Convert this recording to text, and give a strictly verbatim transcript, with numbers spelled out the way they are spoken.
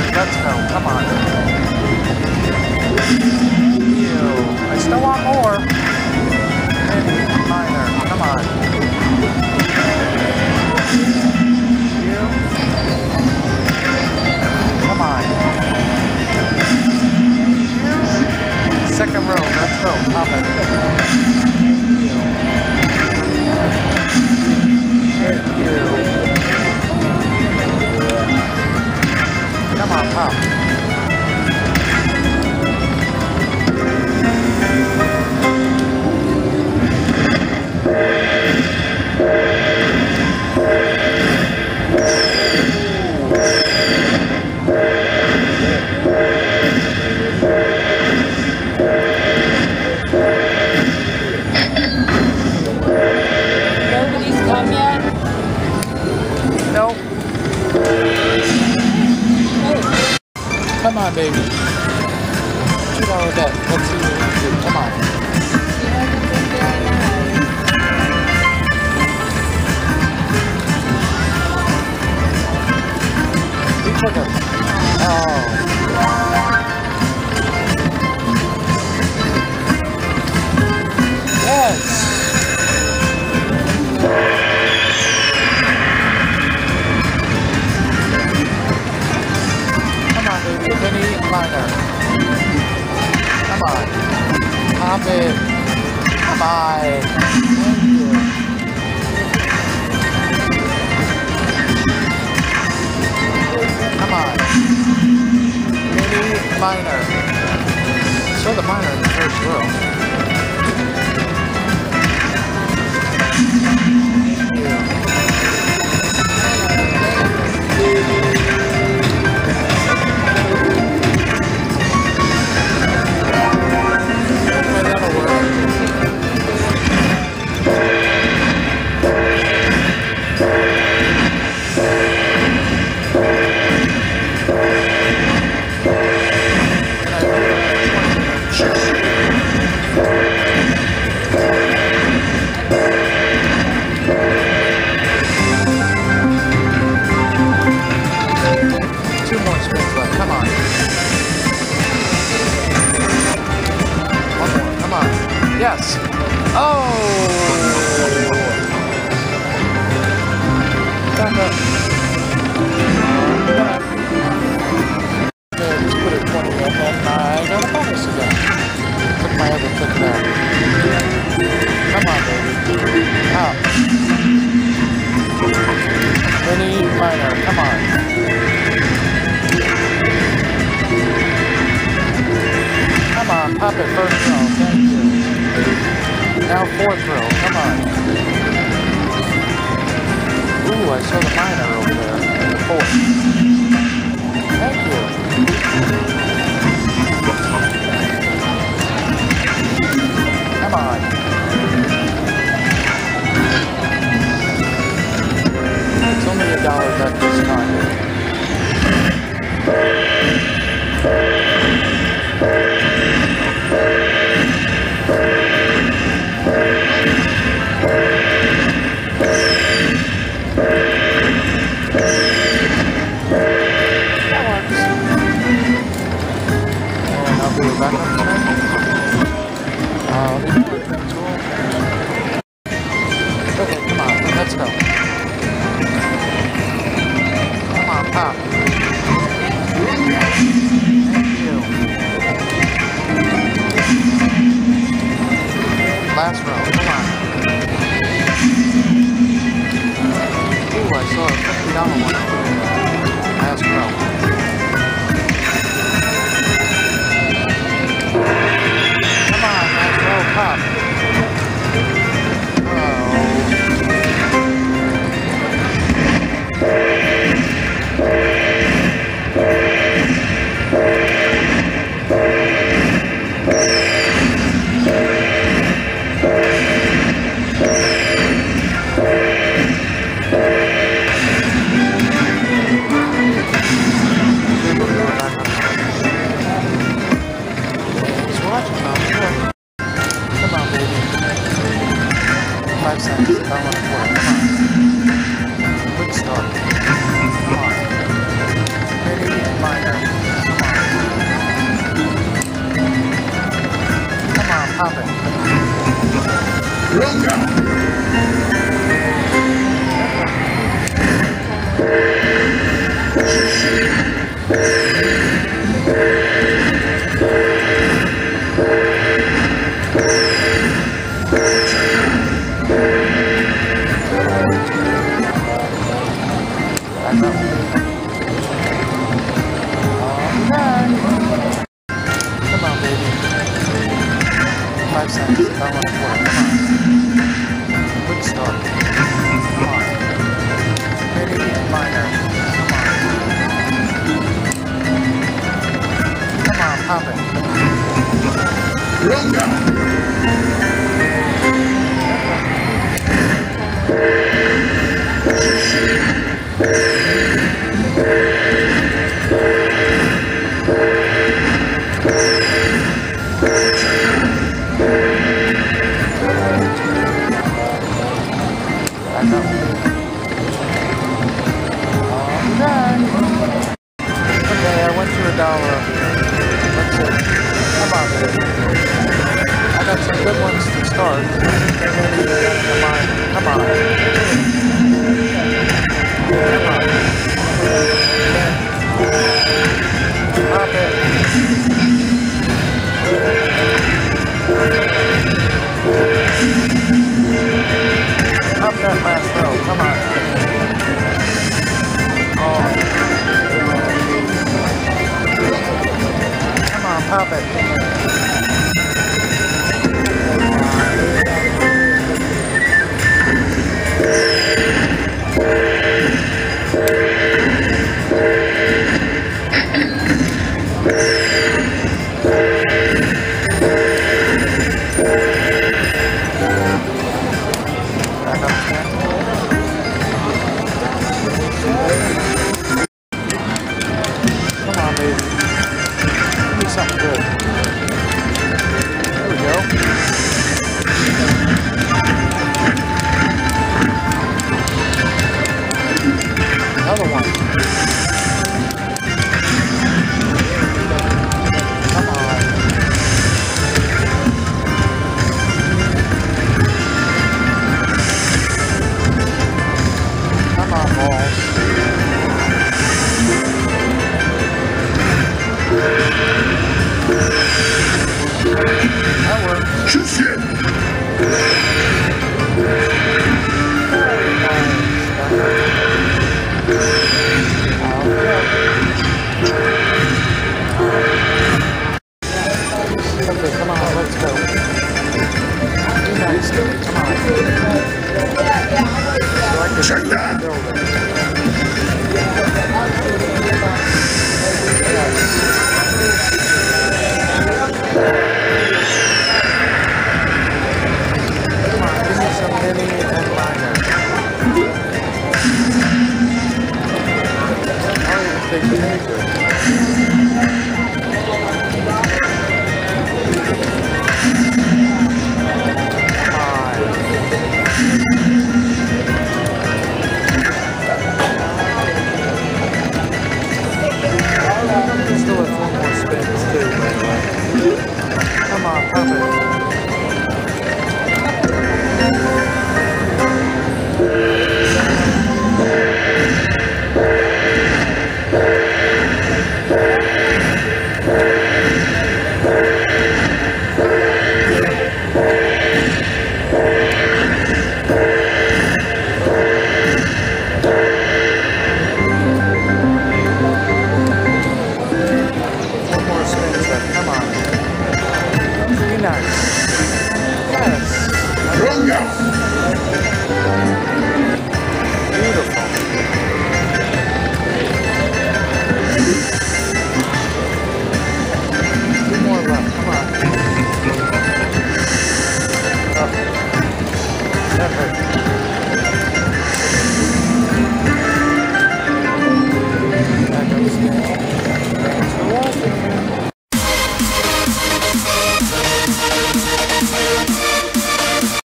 Let's go. Come on. Ew. I still want more. Mini, minor. Come on. Ew. Come on. Ew. Second row. Let's go. Pop it. Thank you. Come on, pop. Nobody's come yet? Nope. Come on, baby. two dollar bet. Let's see what we can do. Come on. You took it. Oh. Yes. Mini minor. Come on. Pop it. Come on. Thank you. Come on. Mini minor. Show the minor in the first row. Yes. Oh! Kinda. Okay, just put it twenty up and I got a bonus again. Took my other pick there. Come on, baby. Up. Mini minor. Come on. Come on, pop it first row. Thank you. Now fourth row, come on. Ooh, I saw the minor over there in the fourth. Thank you. Come on. It's only a dollar bet this time. Back up tonight. Uh, okay, come on, let's go. Come on, pop. Thank you. Last row, come on. Ooh, I saw a fifty dollar one over there. Last row. dollar. Let's see. Come on, baby. I got some good ones to start. Come on. Come on. Come on. Pop it. Up that last row. Come on. Oh. Come on, pop it. Come on, baby. Give me something good. There we go. Another one. Come on. Come on, balls. That works.